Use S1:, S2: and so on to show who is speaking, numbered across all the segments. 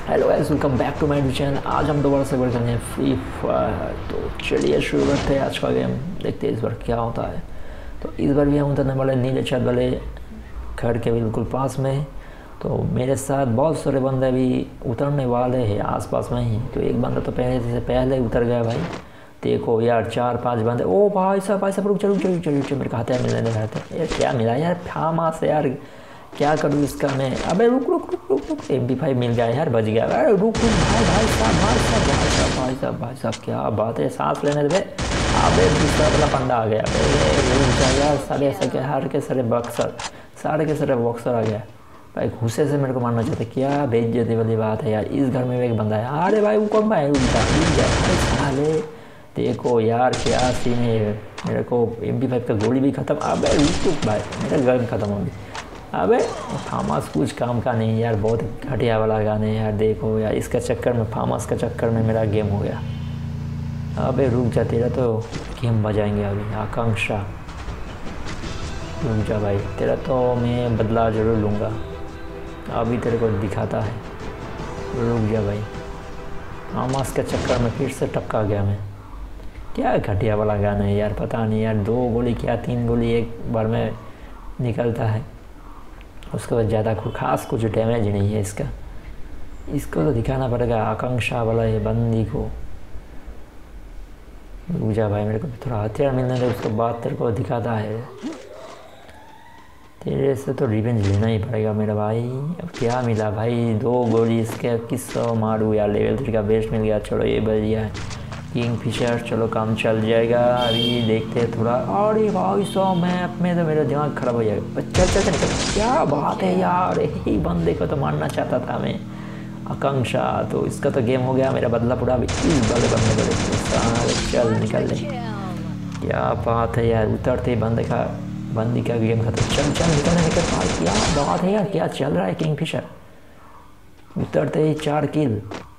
S1: Hello guys, welcome back to my channel. आज हम दोबारा से करने हैं फ्री फायर। तो चलिए शुरू करते हैं आज का गेम। देखते हैं इस बार क्या होता है। तो इस बार भी हम उतरने वाले नीले छत वाले घर के बिल्कुल पास में। तो मेरे साथ बहुत सारे बंदे भी उतरने वाले हैं आसपास में ही। तो एक बंदा तो पहले से पहले ही उतर गया भाई। देखो यार 4-5 बंदे। ओ भाई साहब रुक चलो चलो चलो चलो, मेरे को हाथ मिलने रहे थे यार। क्या मिला यार फामा से यार, क्या करूँ इसका मैं। अबे रुक रुक रुक रुक रुक, MP5 मिल गया यार, बच गया। अरे रुक रुक भाई साहब भाई साहब भाई साहब भाई साहब भाई साहब, क्या बात है, सांस लेने दे। अबे दूसरा वाला पंडा आ गया। अबे रुक जा यार, सारे सके हार के सारे बक्सर, सारे के सारे बॉक्सर आ गया भाई। घुसे से मेरे को मारना चाहते, क्या बेइज्जती वाली बात है यार। इस घर में एक बंदा है। अरे भाई वो कौन भाई, रुक जा भाई साले। देखो यार क्या सीन है, मेरे को MP5 का गोली भी ख़त्म। अबे रुक रुक भाई, मेरा गन ख़त्म हो गया। अबे फार्मास कुछ काम का नहीं यार, बहुत घटिया वाला गाने यार। देखो यार इसका चक्कर में, फार्मास का चक्कर में मेरा गेम हो गया। अबे रुक जा, तेरा तो गेम बजाएंगे अभी। आकांक्षा रुक जा भाई, तेरा तो मैं बदला ज़रूर लूँगा। अभी तेरे को दिखाता है, रुक जा भाई। फार्मास के चक्कर में फिर से टपका गया मैं। क्या घटिया वाला गाना है यार, पता नहीं यार। 2 गोली क्या 3 गोली एक बार में निकलता है, उसके बाद ज़्यादा खास कुछ डैमेज नहीं है इसका। इसको तो दिखाना पड़ेगा आकांक्षा वाला ये बंदी को। रुक जा भाई, मेरे को थोड़ा हथियार मिलने दे, उसके बाद तेरे को दिखाता है। तेरे से तो रिवेंज लेना ही पड़ेगा मेरा भाई। अब क्या मिला भाई, 2 गोली इसके, किस मारूँ यार। लेवल 3 का बेस्ट मिल गया, चलो ये बढ़िया है। किंगफिशर, चलो काम चल जाएगा। अभी देखते हैं थोड़ा। अरे भाई साहब मैप में तो मेरा दिमाग ख़राब हो जाएगा। चल चल चल, क्या बात है यार, यही बंदे को तो मारना चाहता था मैं, आकांक्षा। तो इसका तो गेम हो गया, मेरा बदला पूरा। अभी इस वाले बंदे को देखते सारे, चल निकल ले। क्या बात है यार, उतरते ही बंदी का गेम खत्म। चल चल निकल भाई, क्या बात है यार, क्या चल रहा है। किंगफिशर उतरते ही 4 किल,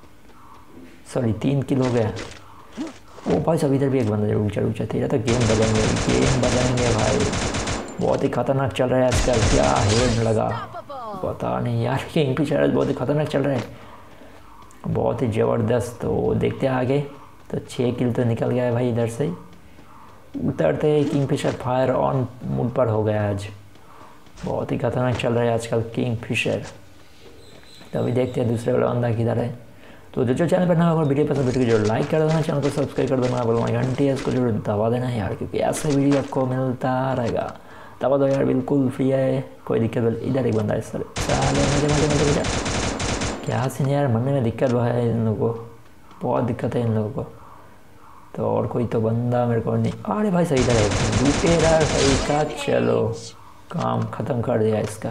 S1: सॉरी 3 किल हो गया। ओ भाई साहब इधर भी एक बंदा। रुक जा, तेरा तो गेम बजाएंगे भाई। बहुत ही खतरनाक चल रहा है आजकल। क्या हेड लगा पता नहीं यार। किंगफिशर बहुत ही खतरनाक चल रहा है, बहुत ही ज़बरदस्त। तो देखते हैं आगे। तो 6 किल तो निकल गया है भाई इधर से। उतरते ही किंगफिशर फायर ऑन मूड पर हो गया आज। बहुत ही खतरनाक चल रहा है आजकल किंगफिशर। तो अभी देखते हैं दूसरे वाला बंदा किधर है। तो जो चैनल पर ना होगा, वीडियो पसंद वीडियो को जो लाइक कर देना, चैनल को सब्सक्राइब कर देना, बोलना घंटी है इसको जरूर दबा देना यार, क्योंकि ऐसे वीडियो आपको मिलता रहेगा। दबा दो यार, बिल्कुल फ्री है, कोई दिक्कत नहीं। इधर एक बंदा है सर, मजे क्या सीन यार, मरने में दिक्कत है इन लोगों को, बहुत दिक्कत है इन लोगों को। तो और कोई तो बंदा मेरे को नहीं। अरे भाई सही इधर है, लूटेरा सही का। चलो काम ख़त्म कर दिया इसका।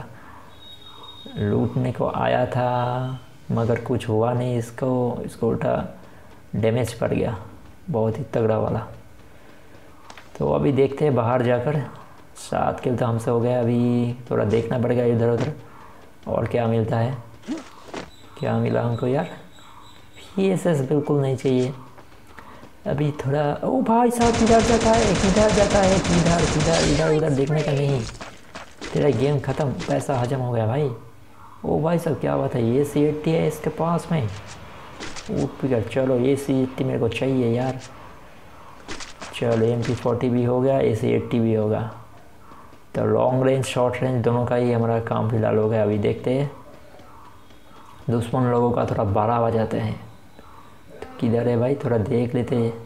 S1: लूटने को आया था मगर कुछ हुआ नहीं इसको उल्टा डैमेज पड़ गया, बहुत ही तगड़ा वाला। तो अभी देखते हैं बाहर जाकर। 7 किल तो हमसे हो गया। अभी थोड़ा देखना पड़ेगा इधर उधर और क्या मिलता है। क्या मिला हमको यार, PSS बिल्कुल नहीं चाहिए अभी थोड़ा। ओ भाई साहब किधर जाता है, इधर उधर देखने का नहीं। तेरा गेम ख़त्म, पैसा हजम हो गया भाई। ओ भाई साहब क्या बात है, ये C80 है इसके पास में। पिकर, चलो ये C80 मेरे को चाहिए यार। चलो MP40 भी हो गया, AC80 भी होगा। तो लॉन्ग रेंज शॉर्ट रेंज दोनों का ही हमारा काम फिलहाल हो गया। अभी देखते हैं दुश्मन लोगों का थोड़ा 12 बजाते हैं। तो किधर है भाई, थोड़ा देख लेते हैं।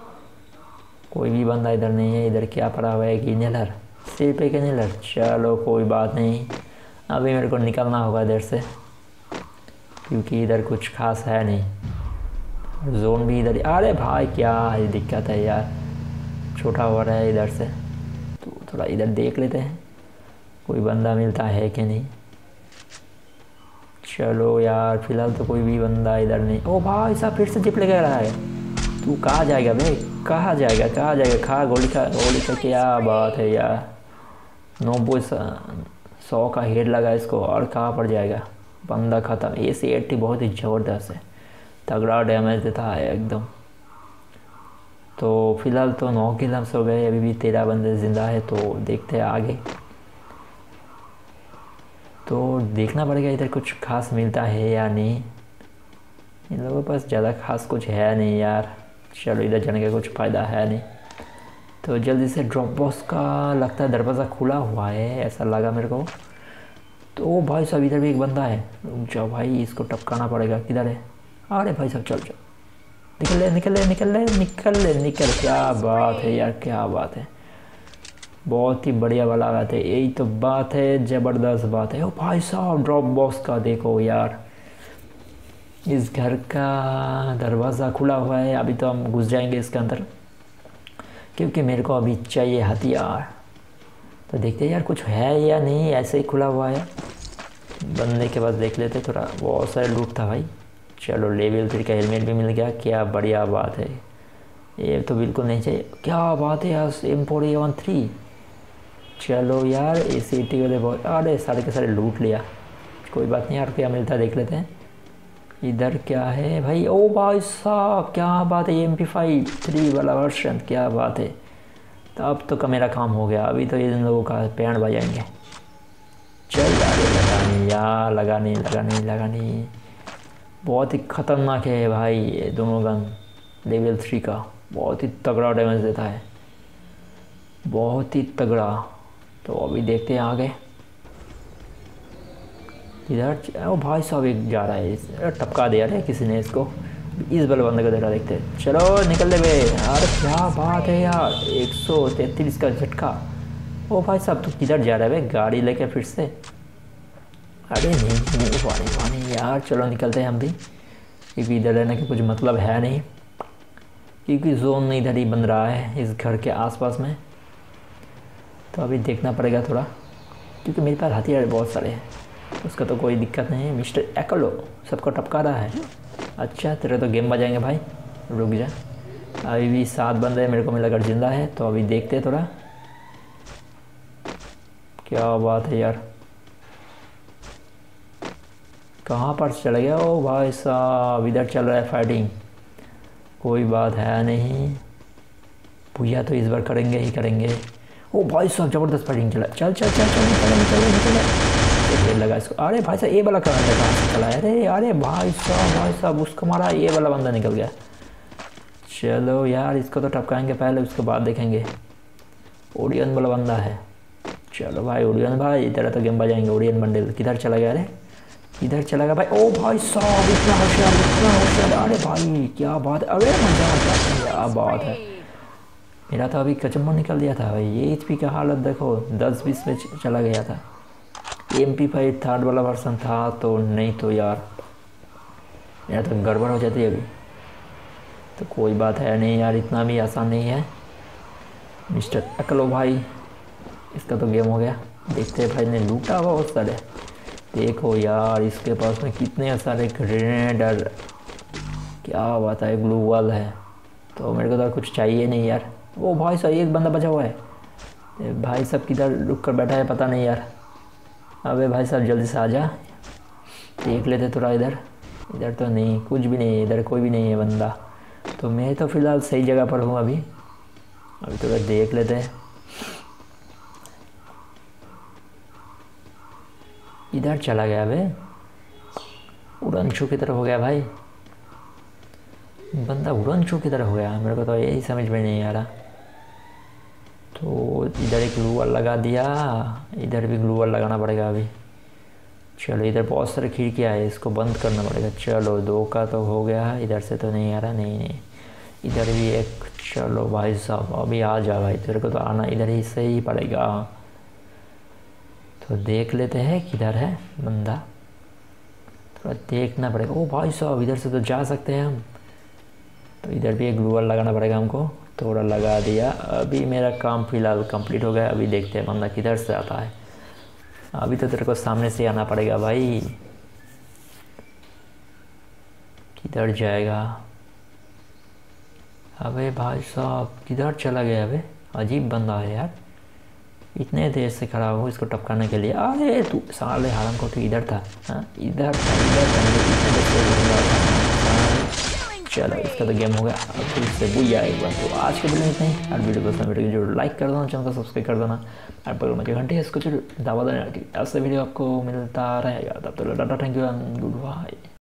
S1: कोई भी बंदा इधर नहीं है। इधर क्या पड़ा हुआ है, गिनेलर, सिर पे गिनेलर। चलो कोई बात नहीं, अभी मेरे को निकलना होगा इधर से, क्योंकि इधर कुछ खास है नहीं। जोन भी इधर। अरे भाई क्या है दिक्कत है यार, छोटा हो रहा है इधर से। तो थोड़ा इधर देख लेते हैं कोई बंदा मिलता है कि नहीं। चलो यार फिलहाल तो कोई भी बंदा इधर नहीं। ओ भाई साहब फिर से जिप लगा रहा है। तू कहाँ जाएगा भाई, कहाँ जाएगा। खा गोली का क्या बात है यार। 90-100 का हेड लगा इसको, और कहाँ पर जाएगा। बंदा ख़त्म। AC80 बहुत ही ज़बरदस्त है, तगड़ा डैमेज देता है एकदम। तो फिलहाल तो 9 किल हमसे हो गए। अभी भी 13 बंदे ज़िंदा है। तो देखते हैं आगे। तो देखना पड़ेगा इधर कुछ खास मिलता है या नहीं। इन लोगों के पास ज़्यादा खास कुछ है नहीं यार। चलो इधर जाने का कुछ फ़ायदा है नहीं, तो जल्दी से ड्रॉप बॉक्स का लगता है दरवाज़ा खुला हुआ है, ऐसा लगा मेरे को। तो भाई साहब इधर भी एक बंदा है, रुक जाओ भाई, इसको टपकाना पड़ेगा। किधर है? अरे भाई साहब चल चल, निकल ले निकल ले निकल ले निकल ले निकल। क्या बात है यार, क्या बात है, बहुत ही बढ़िया वाला बात है, यही तो बात है, ज़बरदस्त बात है। ओ भाई साहब ड्रॉप बॉक्स का देखो यार, इस घर का दरवाज़ा खुला हुआ है। अभी तो हम घुस जाएंगे इसके अंदर, क्योंकि मेरे को अभी चाहिए हथियार। तो देखते हैं यार कुछ है या नहीं, ऐसे ही खुला हुआ है। बनने के बाद देख लेते थोड़ा, बहुत सारे लूट था भाई। चलो लेवल 3 का हेलमेट भी मिल गया, क्या बढ़िया बात है। ये तो बिल्कुल नहीं चाहिए, क्या बात है यार, M4A13। चलो यार ACT वाले बहुत, अरे सारे के सारे लूट लिया, कोई बात नहीं यार, क्या मिलता है देख लेते हैं। इधर क्या है भाई? ओ भाई साहब क्या बात है, MP5 3 वाला वर्शन, क्या बात है। तो अब तो मेरा काम हो गया, अभी तो इन लोगों का पैंट बजाएंगे। चल यार लगानी, बहुत ही ख़तरनाक है भाई ये दोनों गन। लेवल 3 का बहुत ही तगड़ा डैमेज देता है, बहुत ही तगड़ा। तो अभी देखते हैं आगे। इधर ओ भाई साहब एक जा रहा है, टपका दिया रे किसी ने इसको। इस बल बंदे को देखा, देखते चलो निकल ले बे। अरे क्या बात है यार, 133 का झटका। ओ भाई साहब तू किधर जा रहा है बे, गाड़ी लेके फिर से? अरे नहीं पानी यार, चलो निकलते हैं हम भी, क्योंकि इधर रहने का कुछ मतलब है नहीं, क्योंकि जोन इधर ही बन रहा है इस घर के आसपास में। तो अभी देखना पड़ेगा थोड़ा, क्योंकि मेरे पास हथियार बहुत सारे हैं, उसका तो कोई दिक्कत नहीं है। मिस्टर एकलो सबको टपका रहा है। अच्छा तेरे तो गेम बजाएंगे भाई, रुक जा। अभी भी 7 बंदे मेरे को मिला कर जिंदा है, तो अभी देखते हैं थोड़ा। क्या बात है यार, कहाँ पर चला गया? ओ भाई साहब इधर चल रहा है फाइटिंग, कोई बात है नहीं, भैया तो इस बार करेंगे ही करेंगे। ओ भाई साहब ज़बरदस्त फाइटिंग चला, चल चल चल चल निकल लगा इसको। अरे भाई साहब ये वाला कहाँ से चला है? अरे भाई साहब उसको मारा, ये वाला बंदा निकल गया। चलो यार इसको तो टपकाएंगे पहले, उसके बाद देखेंगे। ओडियन वाला बंदा है, चलो भाई ओडियन भाई इधर तो गेम बजाएंगे। ओडियन बंडल किधर चला गया? अरे इधर चला गया भाई। ओ भाई साहब इतना होशियार, अरे भाई क्या बात है, अरे मजा क्या बात है। मेरा तो अभी कचम्बर निकल दिया था भाई, ये HP का हालत देखो, 10-20 में चला गया था। MP5 3rd वाला वर्सन था तो, नहीं तो यार मेरा तो गड़बड़ हो जाती है अभी। तो कोई बात है नहीं यार, इतना भी आसान नहीं है। मिस्टर अकलो भाई इसका तो गेम हो गया। देखते हैं भाई ने लूटा हुआ बहुत सारे, देखो यार इसके पास में कितने सारे ग्रेनेड और क्या बात है, ग्लू वॉल है। तो मेरे को तो कुछ चाहिए नहीं यार। वो भाई साहब एक बंदा बचा हुआ है, भाई साहब किधर रुक कर बैठा है पता नहीं यार। अबे भाई साहब जल्दी से आ जा, देख लेते थोड़ा। इधर तो नहीं, कुछ भी नहीं है इधर, कोई भी नहीं है बंदा। तो मैं तो फ़िलहाल सही जगह पर हूँ अभी थोड़ा देख लेते हैं। इधर चला गया बे, उड़नछू की तरफ हो गया भाई बंदा, उड़नछू की तरफ हो गया। मेरे को तो यही समझ में नहीं आ रहा। तो इधर एक ग्लू वॉल लगा दिया, इधर भी ग्लू वॉल लगाना पड़ेगा अभी। चलो इधर बहुत सारी खिड़कियाँ है, इसको बंद करना पड़ेगा। चलो 2 का तो हो गया, इधर से तो नहीं आ रहा, नहीं इधर भी एक। चलो भाई साहब अभी आ जा भाई, तेरे को तो आना इधर ही से ही पड़ेगा। तो देख लेते हैं किधर है बंदा, थोड़ा देखना पड़ेगा। ओ भाई साहब इधर से तो जा सकते हैं हम, तो इधर भी एक ग्लू वॉल लगाना पड़ेगा हमको। थोड़ा लगा दिया, अभी मेरा काम फ़िलहाल कंप्लीट हो गया। अभी देखते हैं बंदा किधर से आता है। अभी तो तेरे को सामने से आना पड़ेगा भाई, किधर जाएगा? अबे भाई साहब किधर चला गया? अबे अजीब बंदा है यार, इतने देर से खड़ा हूँ इसको टपकाने के लिए। अरे तू साले हराम को, तू इधर था? हाँ इधर था, इतने देर से। चलो इसका तो गेम हो गया, अब फिर से बुया एक बार। तो आज के वीडियो में इतना ही। और वीडियो पसंद वीडियो जो लाइक कर देना, चैनल को सब्सक्राइब कर देना, और बगल में जो घंटी है इसको दावा देना कि ऐसे वीडियो आपको मिलता रहेगा। तब तो tata, thank you and good bye.